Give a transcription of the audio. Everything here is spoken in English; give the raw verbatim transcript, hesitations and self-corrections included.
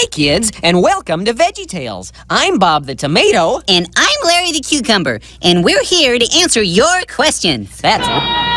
Hi, kids, and welcome to VeggieTales. I'm Bob the Tomato. And I'm Larry the Cucumber, and we're here to answer your questions. That's